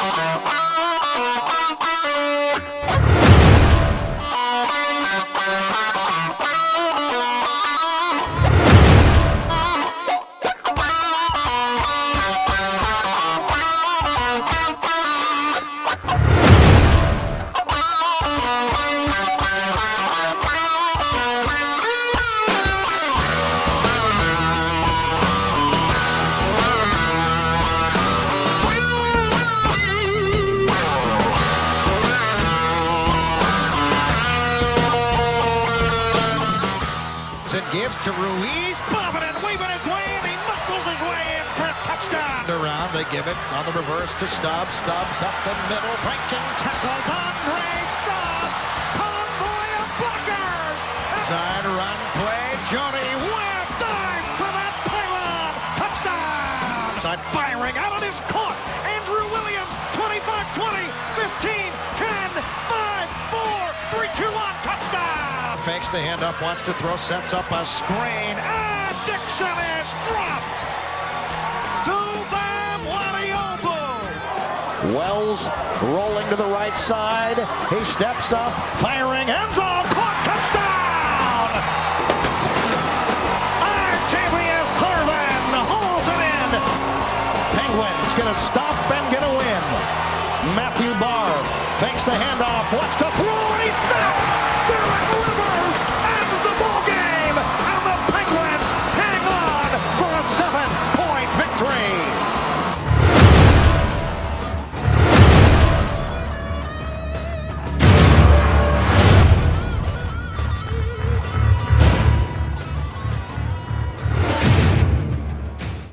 Gives to Ruiz, bobbing and weaving his way in. He muscles his way in for a touchdown. Around, they give it on the reverse to Stubbs. Stubbs up the middle, breaking tackles. Andre Stubbs, convoy of blockers. Side run play. Jody Webb dives for that pylon. Touchdown. Side firing out on his court. Andrew Williams, 25-20, 15, 10, 5, 4, 3, 2, 1, touchdown. Fakes the handoff, wants to throw, sets up a screen, and Dixon is dropped! Dubam Wadiobu! Wells rolling to the right side, he steps up, firing, end zone, caught, touchdown! Artavius Harvan hauls it in! Penguins gonna stop and get a win. Matthew Barr fakes the handoff, wants to